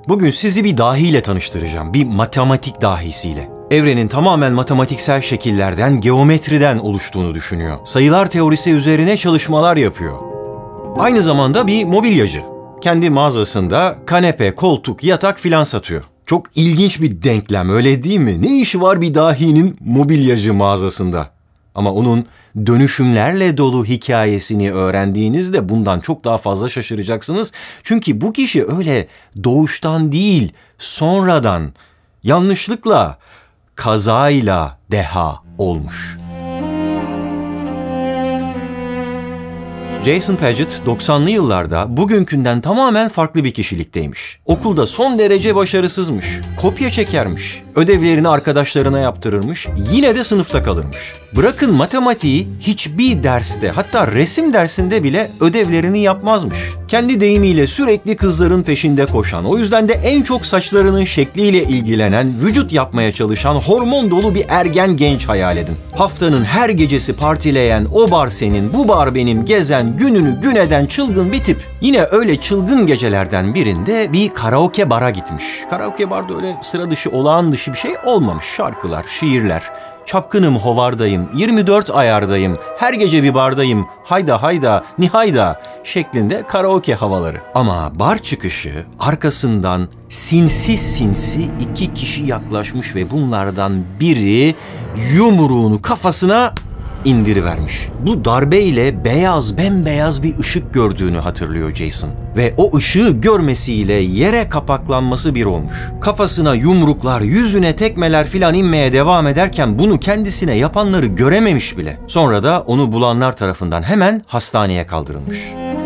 Bugün sizi bir dahiyle tanıştıracağım, bir matematik dahisiyle. Evrenin tamamen matematiksel şekillerden, geometriden oluştuğunu düşünüyor. Sayılar teorisi üzerine çalışmalar yapıyor. Aynı zamanda bir mobilyacı. Kendi mağazasında kanepe, koltuk, yatak filan satıyor. Çok ilginç bir denklem, öyle değil mi? Ne işi var bir dahinin mobilyacı mağazasında? Ama onun dönüşümlerle dolu hikayesini öğrendiğinizde bundan çok daha fazla şaşıracaksınız. Çünkü bu kişi öyle doğuştan değil, sonradan, yanlışlıkla, kazayla deha olmuş. Jason Paget 90'lı yıllarda bugünkünden tamamen farklı bir kişilikteymiş. Okulda son derece başarısızmış, kopya çekermiş, ödevlerini arkadaşlarına yaptırırmış, yine de sınıfta kalırmış. Bırakın matematiği, hiçbir derste, hatta resim dersinde bile ödevlerini yapmazmış. Kendi deyimiyle sürekli kızların peşinde koşan, o yüzden de en çok saçlarının şekliyle ilgilenen, vücut yapmaya çalışan, hormon dolu bir ergen genç hayal edin. Haftanın her gecesi partileyen, o bar senin, bu bar benim, gezen, gününü gün eden çılgın bir tip. Yine öyle çılgın gecelerden birinde bir karaoke bara gitmiş. Karaoke barda öyle sıra dışı, olağan dışı bir şey olmamış. Şarkılar, şiirler. Çapkınım, hovardayım, 24 ayardayım, her gece bir bardayım, hayda hayda, nihayda şeklinde karaoke havaları. Ama bar çıkışı arkasından sinsi iki kişi yaklaşmış ve bunlardan biri yumruğunu kafasına indirivermiş. Bu darbeyle bembeyaz bir ışık gördüğünü hatırlıyor Jason. Ve o ışığı görmesiyle yere kapaklanması bir olmuş. Kafasına yumruklar, yüzüne tekmeler filan inmeye devam ederken bunu kendisine yapanları görememiş bile. Sonra da onu bulanlar tarafından hemen hastaneye kaldırılmış.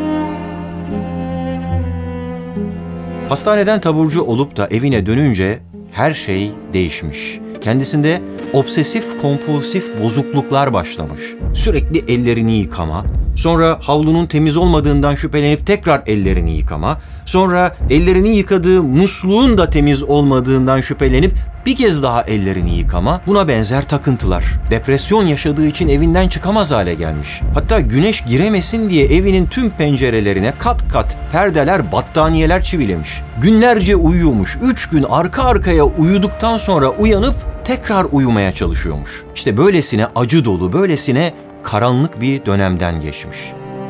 Hastaneden taburcu olup da evine dönünce her şey değişmiş. Kendisinde obsesif kompulsif bozukluklar başlamış. Sürekli ellerini yıkama, sonra havlunun temiz olmadığından şüphelenip tekrar ellerini yıkama, sonra ellerini yıkadığı musluğun da temiz olmadığından şüphelenip bir kez daha ellerini yıkama, buna benzer takıntılar. Depresyon yaşadığı için evinden çıkamaz hale gelmiş. Hatta güneş giremesin diye evinin tüm pencerelerine kat kat perdeler, battaniyeler çivilemiş. Günlerce uyuyormuş. 3 gün arka arkaya uyuduktan sonra uyanıp tekrar uyumaya çalışıyormuş. İşte böylesine acı dolu, böylesine karanlık bir dönemden geçmiş.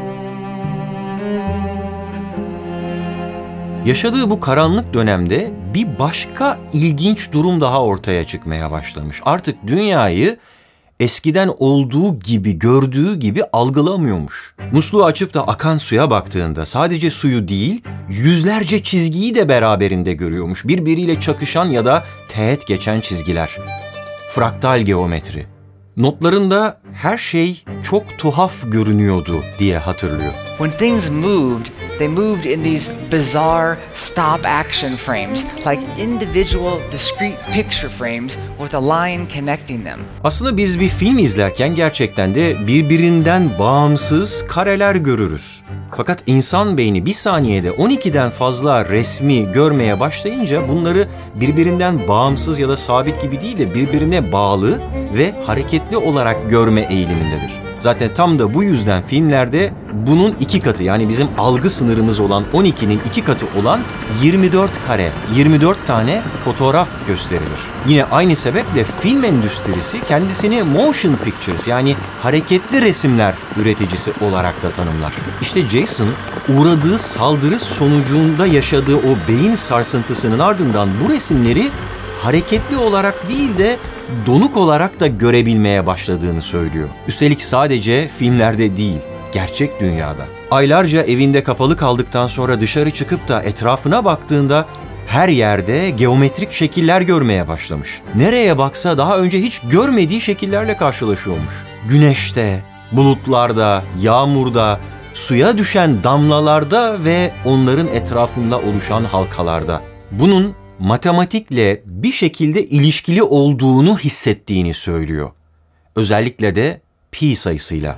Yaşadığı bu karanlık dönemde bir başka ilginç durum daha ortaya çıkmaya başlamış. Artık dünyayı eskiden olduğu gibi, gördüğü gibi algılamıyormuş. Musluğu açıp da akan suya baktığında sadece suyu değil, yüzlerce çizgiyi de beraberinde görüyormuş. Birbiriyle çakışan ya da teğet geçen çizgiler. Fraktal geometri. Notlarında her şey çok tuhaf görünüyordu diye hatırlıyor. When things moved, they moved in these bizarre stop-action frames, like individual discrete picture frames with a line connecting them. Aslında biz bir film izlerken gerçekten de birbirinden bağımsız kareler görürüz. Fakat insan beyni bir saniyede 12'den fazla resmi görmeye başlayınca bunları birbirinden bağımsız ya da sabit gibi değil de birbirine bağlı ve hareketli olarak görme eğilimindedir. Zaten tam da bu yüzden filmlerde bunun 2 katı, yani bizim algı sınırımız olan 12'nin 2 katı olan 24 kare, 24 tane fotoğraf gösterilir. Yine aynı sebeple film endüstrisi kendisini motion pictures, yani hareketli resimler üreticisi olarak da tanımlar. İşte Jason uğradığı saldırı sonucunda yaşadığı o beyin sarsıntısının ardından bu resimleri hareketli olarak değil de donuk olarak da görebilmeye başladığını söylüyor. Üstelik sadece filmlerde değil, gerçek dünyada. Aylarca evinde kapalı kaldıktan sonra dışarı çıkıp da etrafına baktığında her yerde geometrik şekiller görmeye başlamış. Nereye baksa daha önce hiç görmediği şekillerle karşılaşıyormuş. Güneşte, bulutlarda, yağmurda, suya düşen damlalarda ve onların etrafında oluşan halkalarda. Bunun matematikle bir şekilde ilişkili olduğunu hissettiğini söylüyor. Özellikle de pi sayısıyla.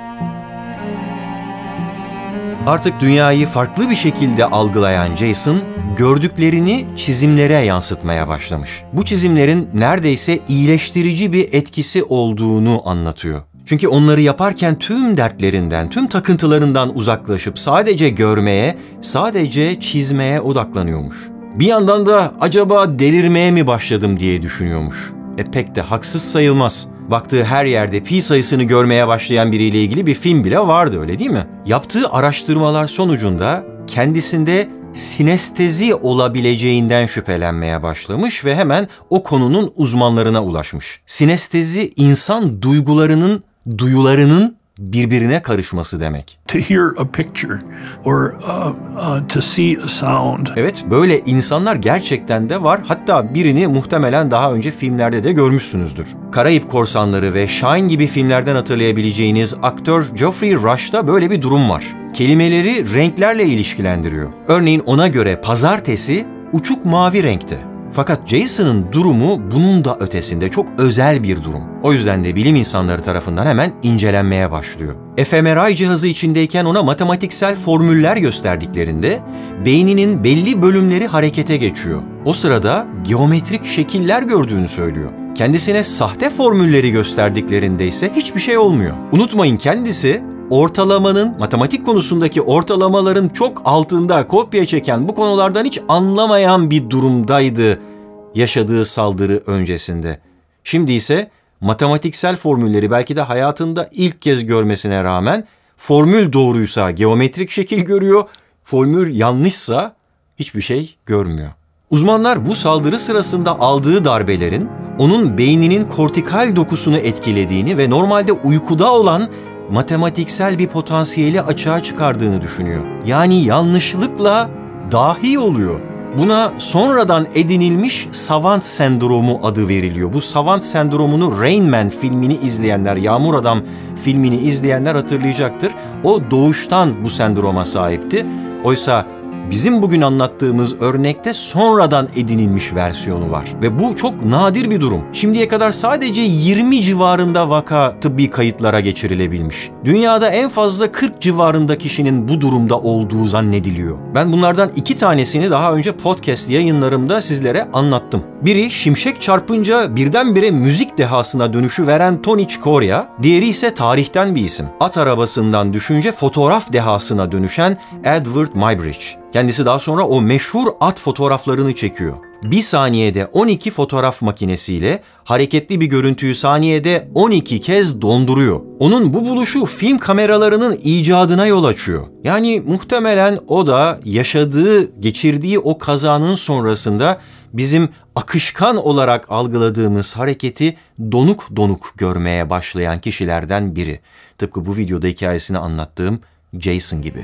Artık dünyayı farklı bir şekilde algılayan Jason, gördüklerini çizimlere yansıtmaya başlamış. Bu çizimlerin neredeyse iyileştirici bir etkisi olduğunu anlatıyor. Çünkü onları yaparken tüm dertlerinden, tüm takıntılarından uzaklaşıp sadece görmeye, sadece çizmeye odaklanıyormuş. Bir yandan da acaba delirmeye mi başladım diye düşünüyormuş. Pek de haksız sayılmaz. Baktığı her yerde pi sayısını görmeye başlayan biriyle ilgili bir film bile vardı, öyle değil mi? Yaptığı araştırmalar sonucunda kendisinde sinestezi olabileceğinden şüphelenmeye başlamış ve hemen o konunun uzmanlarına ulaşmış. Sinestezi, insan duyularının birbirine karışması demek. To hear a picture or to see a sound. Evet, böyle insanlar gerçekten de var. Hatta birini muhtemelen daha önce filmlerde de görmüşsünüzdür. Karayip Korsanları ve Shine gibi filmlerden hatırlayabileceğiniz aktör Geoffrey Rush'ta böyle bir durum var. Kelimeleri renklerle ilişkilendiriyor. Örneğin ona göre pazartesi uçuk mavi renkte. Fakat Jason'ın durumu bunun da ötesinde, çok özel bir durum. O yüzden de bilim insanları tarafından hemen incelenmeye başlıyor. fMRI cihazı içindeyken ona matematiksel formüller gösterdiklerinde beyninin belli bölümleri harekete geçiyor. O sırada geometrik şekiller gördüğünü söylüyor. Kendisine sahte formülleri gösterdiklerinde ise hiçbir şey olmuyor. Unutmayın, kendisi ortalamanın, matematik konusundaki ortalamaların çok altında kopya çeken, bu konulardan hiç anlamayan bir durumdaydı yaşadığı saldırı öncesinde. Şimdi ise matematiksel formülleri belki de hayatında ilk kez görmesine rağmen formül doğruysa geometrik şekil görüyor, formül yanlışsa hiçbir şey görmüyor. Uzmanlar bu saldırı sırasında aldığı darbelerin onun beyninin kortikal dokusunu etkilediğini ve normalde uykuda olan matematiksel bir potansiyeli açığa çıkardığını düşünüyor. Yani yanlışlıkla dahi oluyor. Buna sonradan edinilmiş savant sendromu adı veriliyor. Bu savant sendromunu Rain Man filmini izleyenler, Yağmur Adam filmini izleyenler hatırlayacaktır. O doğuştan bu sendroma sahipti. Oysa bizim bugün anlattığımız örnekte sonradan edinilmiş versiyonu var. Ve bu çok nadir bir durum. Şimdiye kadar sadece 20 civarında vaka tıbbi kayıtlara geçirilebilmiş. Dünyada en fazla 40 civarında kişinin bu durumda olduğu zannediliyor. Ben bunlardan 2 tanesini daha önce podcast yayınlarımda sizlere anlattım. Biri şimşek çarpınca birdenbire müzik dehasına dönüşüveren Tony Chicoria, diğeri ise tarihten bir isim. At arabasından düşünce fotoğraf dehasına dönüşen Edward Muybridge. Kendisi daha sonra o meşhur at fotoğraflarını çekiyor. Bir saniyede 12 fotoğraf makinesiyle hareketli bir görüntüyü saniyede 12 kez donduruyor. Onun bu buluşu film kameralarının icadına yol açıyor. Yani muhtemelen o da geçirdiği o kazanın sonrasında bizim akışkan olarak algıladığımız hareketi donuk donuk görmeye başlayan kişilerden biri. Tıpkı bu videoda hikayesini anlattığım Jason gibi.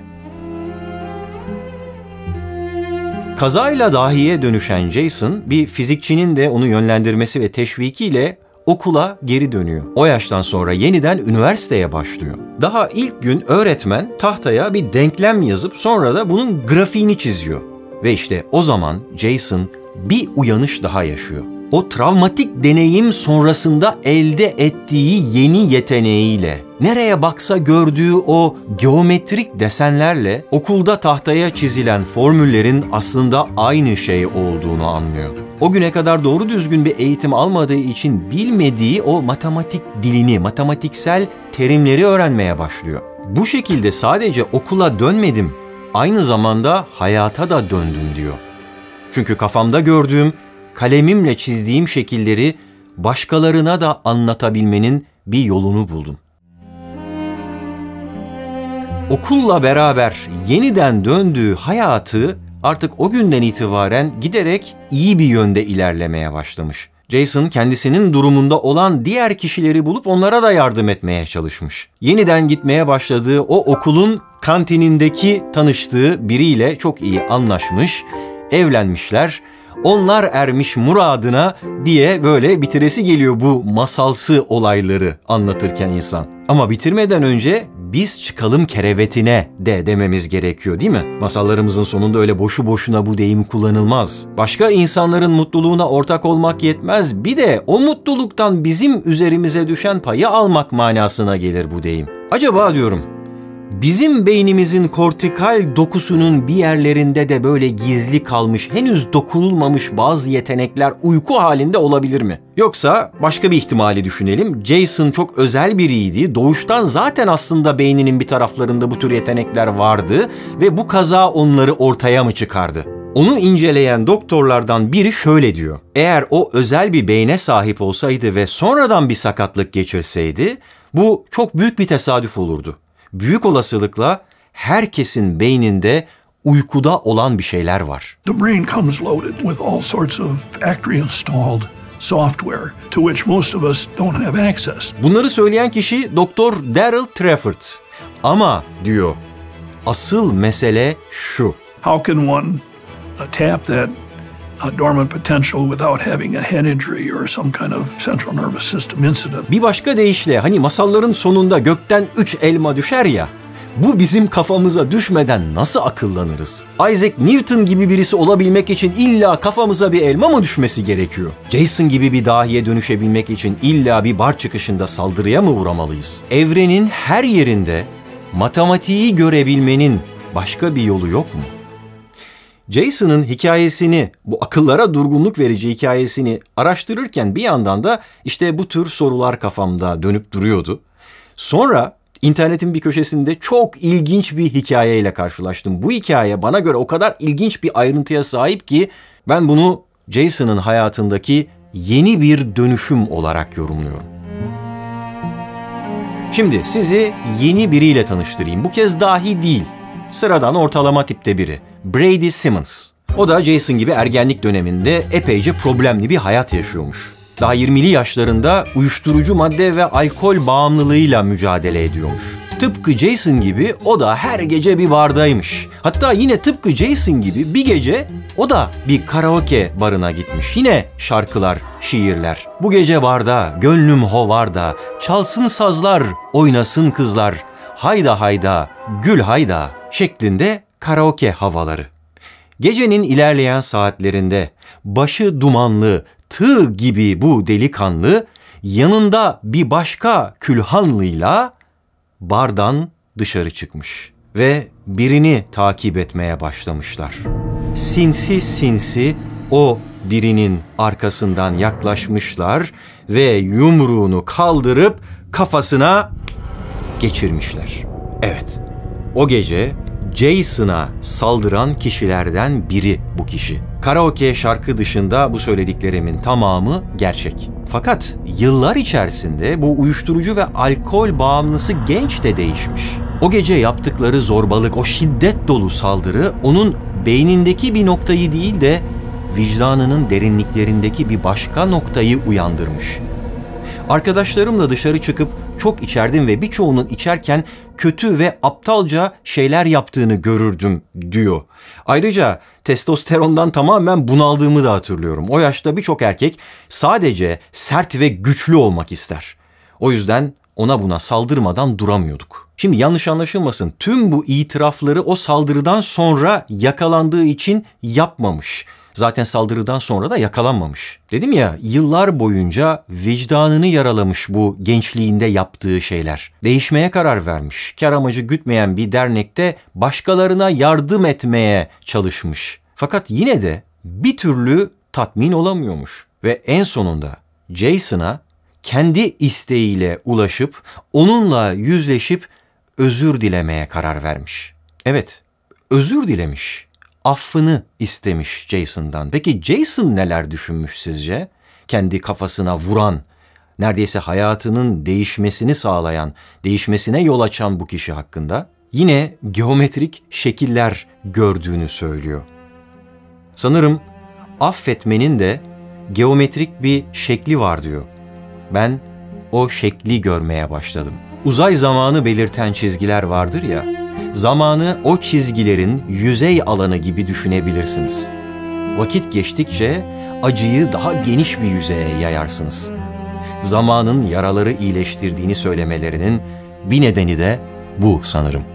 Kazayla dahiye dönüşen Jason, bir fizikçinin de onu yönlendirmesi ve teşvikiyle okula geri dönüyor. O yaştan sonra yeniden üniversiteye başlıyor. Daha ilk gün öğretmen tahtaya bir denklem yazıp sonra da bunun grafiğini çiziyor. Ve işte o zaman Jason bir uyanış daha yaşıyor. O travmatik deneyim sonrasında elde ettiği yeni yeteneğiyle, nereye baksa gördüğü o geometrik desenlerle okulda tahtaya çizilen formüllerin aslında aynı şey olduğunu anlıyor. O güne kadar doğru düzgün bir eğitim almadığı için bilmediği o matematik dilini, matematiksel terimleri öğrenmeye başlıyor. Bu şekilde sadece okula dönmedim, aynı zamanda hayata da döndüm diyor. Çünkü kafamda gördüğüm, kalemimle çizdiğim şekilleri başkalarına da anlatabilmenin bir yolunu buldum. Okulla beraber yeniden döndüğü hayatı artık o günden itibaren giderek iyi bir yönde ilerlemeye başlamış. Jason kendisinin durumunda olan diğer kişileri bulup onlara da yardım etmeye çalışmış. Yeniden gitmeye başladığı o okulun kantinindeki tanıştığı biriyle çok iyi anlaşmış, evlenmişler. Onlar ermiş muradına diye böyle bitiresi geliyor bu masalsı olayları anlatırken insan. Ama bitirmeden önce biz çıkalım kerevetine de dememiz gerekiyor, değil mi? Masallarımızın sonunda öyle boşu boşuna bu deyim kullanılmaz. Başka insanların mutluluğuna ortak olmak yetmez, bir de o mutluluktan bizim üzerimize düşen payı almak manasına gelir bu deyim. Acaba diyorum, bizim beynimizin kortikal dokusunun bir yerlerinde de böyle gizli kalmış, henüz dokunulmamış bazı yetenekler uyku halinde olabilir mi? Yoksa başka bir ihtimali düşünelim. Jason çok özel biriydi. Doğuştan zaten aslında beyninin bir taraflarında bu tür yetenekler vardı ve bu kaza onları ortaya mı çıkardı? Onu inceleyen doktorlardan biri şöyle diyor. Eğer o özel bir beyne sahip olsaydı ve sonradan bir sakatlık geçirseydi, bu çok büyük bir tesadüf olurdu. Büyük olasılıkla herkesin beyninde uykuda olan bir şeyler var. The brain comes loaded with all sorts of factory installed software to which most of us don't have access. Bunları söyleyen kişi Dr. Daryl Trafford. Ama diyor, asıl mesele şu. How can one tap that dormant potential without having a head injury or some kind of central nervous system incident? Bir başka deyişle hani masalların sonunda gökten 3 elma düşer ya, bu bizim kafamıza düşmeden nasıl akıllanırız? Isaac Newton gibi birisi olabilmek için illa kafamıza bir elma mı düşmesi gerekiyor? Jason gibi bir dahiye dönüşebilmek için illa bir bar çıkışında saldırıya mı uğramalıyız? Evrenin her yerinde matematiği görebilmenin başka bir yolu yok mu? Jason'ın hikayesini, bu akıllara durgunluk verici hikayesini araştırırken bir yandan da işte bu tür sorular kafamda dönüp duruyordu. Sonra İnternetin bir köşesinde çok ilginç bir hikayeyle karşılaştım. Bu hikaye bana göre o kadar ilginç bir ayrıntıya sahip ki ben bunu Jason'ın hayatındaki yeni bir dönüşüm olarak yorumluyorum. Şimdi sizi yeni biriyle tanıştırayım. Bu kez dahi değil. Sıradan ortalama tipte biri. Brady Simmons. O da Jason gibi ergenlik döneminde epeyce problemli bir hayat yaşıyormuş. Daha 20'li yaşlarında uyuşturucu madde ve alkol bağımlılığıyla mücadele ediyormuş. Tıpkı Jason gibi o da her gece bir bardaymış. Hatta yine tıpkı Jason gibi bir gece o da bir karaoke barına gitmiş. Yine şarkılar, şiirler. Bu gece barda, gönlüm hovarda, çalsın sazlar, oynasın kızlar, hayda hayda, gül hayda şeklinde karaoke havaları. Gecenin ilerleyen saatlerinde başı dumanlı, tığ gibi bu delikanlı yanında bir başka külhanlıyla bardan dışarı çıkmış ve birini takip etmeye başlamışlar. Sinsi sinsi o birinin arkasından yaklaşmışlar ve yumruğunu kaldırıp kafasına geçirmişler. Evet, o gece Jason'a saldıran kişilerden biri bu kişi. Karaoke şarkı dışında bu söylediklerimin tamamı gerçek. Fakat yıllar içerisinde bu uyuşturucu ve alkol bağımlısı genç de değişmiş. O gece yaptıkları zorbalık, o şiddet dolu saldırı onun beynindeki bir noktayı değil de vicdanının derinliklerindeki bir başka noktayı uyandırmış. Arkadaşlarımla dışarı çıkıp çok içerdim ve birçoğunun içerken kötü ve aptalca şeyler yaptığını görürdüm diyor. Ayrıca testosterondan tamamen bunaldığımı da hatırlıyorum. O yaşta birçok erkek sadece sert ve güçlü olmak ister. O yüzden ona buna saldırmadan duramıyorduk. Şimdi yanlış anlaşılmasın, tüm bu itirafları o saldırıdan sonra yakalandığı için yapmamış. Zaten saldırıdan sonra da yakalanmamış. Dedim ya, yıllar boyunca vicdanını yaralamış bu gençliğinde yaptığı şeyler. Değişmeye karar vermiş. Kar amacı gütmeyen bir dernekte başkalarına yardım etmeye çalışmış. Fakat yine de bir türlü tatmin olamıyormuş. Ve en sonunda Jason'a kendi isteğiyle ulaşıp onunla yüzleşip özür dilemeye karar vermiş. Evet, özür dilemiş. Affını istemiş Jason'dan. Peki Jason neler düşünmüş sizce? Kendi kafasına vuran, neredeyse hayatının değişmesini sağlayan, değişmesine yol açan bu kişi hakkında yine geometrik şekiller gördüğünü söylüyor. Sanırım affetmenin de geometrik bir şekli var diyor. Ben o şekli görmeye başladım. Uzay zamanı belirten çizgiler vardır ya, zamanı o çizgilerin yüzey alanı gibi düşünebilirsiniz. Vakit geçtikçe acıyı daha geniş bir yüzeye yayarsınız. Zamanın yaraları iyileştirdiğini söylemelerinin bir nedeni de bu sanırım.